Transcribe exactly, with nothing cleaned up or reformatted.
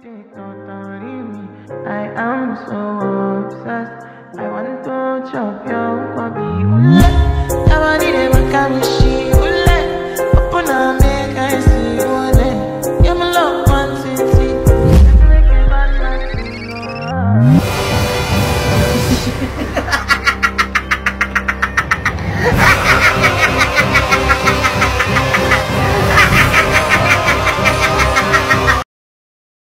I am so obsessed. I want to chop your body.